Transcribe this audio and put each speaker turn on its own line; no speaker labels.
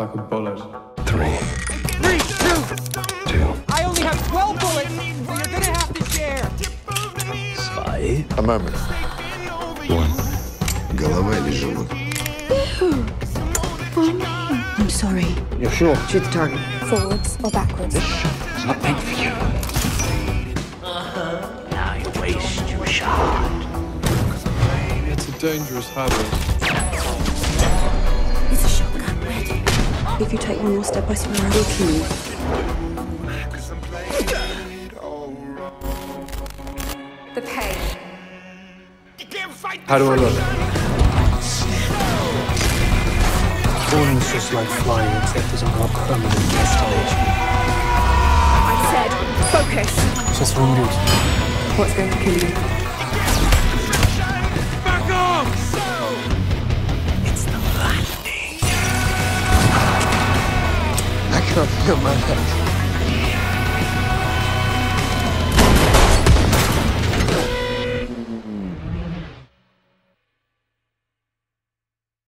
like a bullet.
3,
3, 2.
2.
I only have 12 bullets, so you're gonna have to share.
2.
A moment.
1.
Голова или живот?
I'm sorry.
You're sure?
Shoot the target.
Forwards or backwards?
This shot is not meant for you. Now you waste your shot.
It's a dangerous habit.
It's a shotgun. Ready. If you take one more step, I swear I will kill you.
The pain.
How do I look?
Falling's just like flying, except there's a more permanent destination.
I said, focus.
Just wounded.
What's going to kill you?
Back off!
It's the lightning.
I can't feel my head.